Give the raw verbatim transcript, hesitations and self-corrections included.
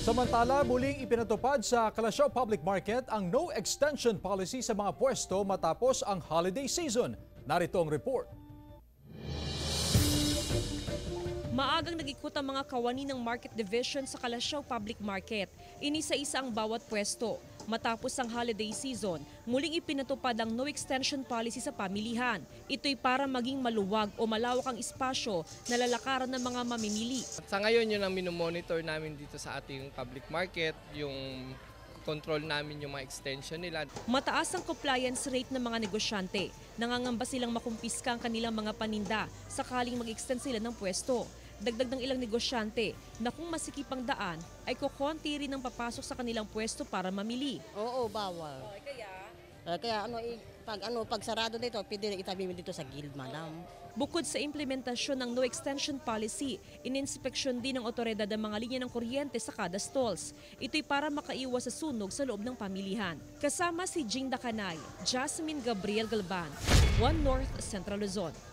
Samantala, muling ipinatupad sa Kalasyaw Public Market ang no extension policy sa mga pwesto matapos ang holiday season. Narito ang report. Maagang nag-ikot ang mga kawani ng Market Division sa Kalasyaw Public Market. Inisa-isa ang bawat pwesto. Matapos ang holiday season, muling ipinatupad ang no extension policy sa pamilihan. Ito'y para maging maluwag o malawak ang espasyo na lalakaran ng mga mamimili. Sa ngayon, yun ang minomonitor namin dito sa ating public market, yung control namin yung mga extension nila. Mataas ang compliance rate ng mga negosyante. Nangangamba silang makumpiska ang kanilang mga paninda sakaling mag-extend sila ng pwesto. Dagdag ng ilang negosyante na kung masikip ang daan ay kukonti rin ang papasok sa kanilang pwesto para mamili. Oo, bawal. Oh, kaya? Uh, kaya ano, eh, pag, ano, pag sarado dito, pwede na itabi mo dito sa guild, madam. Bukod sa implementasyon ng no extension policy, ininspeksyon din ng otoridad ang mga linya ng kuryente sa kada stalls. Ito'y para makaiwas sa sunog sa loob ng pamilihan. Kasama si Jing Dakanay, Jasmine Gabriel Galban, One North Central Luzon.